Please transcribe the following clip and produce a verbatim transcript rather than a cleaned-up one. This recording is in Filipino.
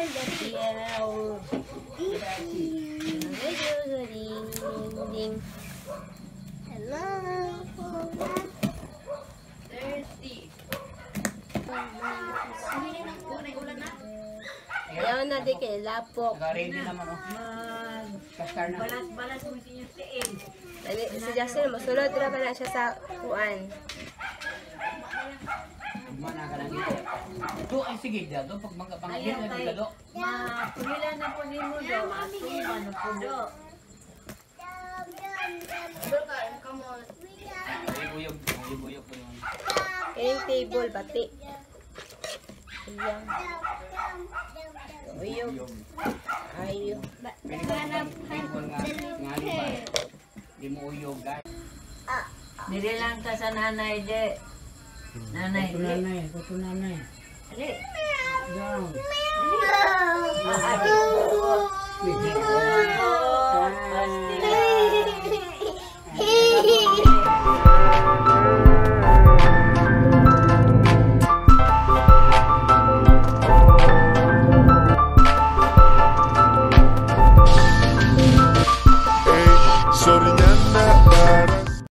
Yaw. Ding, ding. Hello. Thirsty. Ayaw na di kay lapok. Naka-ready naman oh. Kastar na. Balas-balas mo siya tiin. Si Justin, masulod na ba na siya sa kuan? Mana ka lang dito. Do ay sige dado pag mga pangagin na dito. Mapulila na po ni mo do. Ano po do. Ay buyog, buyog po yun. Kayong table, bati. Ayan. Uyog. Ayun. Hanap table nga ngali ba. Di mo uyog guys. Dili lang ka sa nanay de. Nanay, Kuto nanay, kuto nanay. Ali. Down. Ali.